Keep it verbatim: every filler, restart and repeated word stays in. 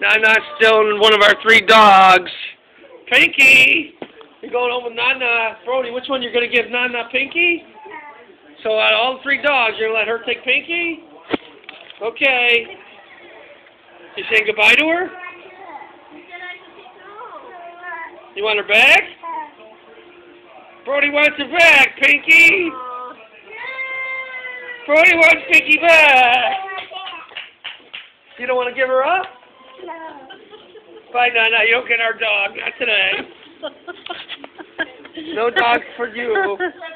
Nana's still one of our three dogs. Pinky! You're going home with Nana. Brody, which one you're going to give Nana? Pinky? So out of all the three dogs, you're going to let her take Pinky? Okay. You saying goodbye to her? You want her back? Brody wants her back, Pinky! Brody wants Pinky back! You don't want to give her up? No. Bye, Nana. You don't get our dog. Not today. No dogs for you.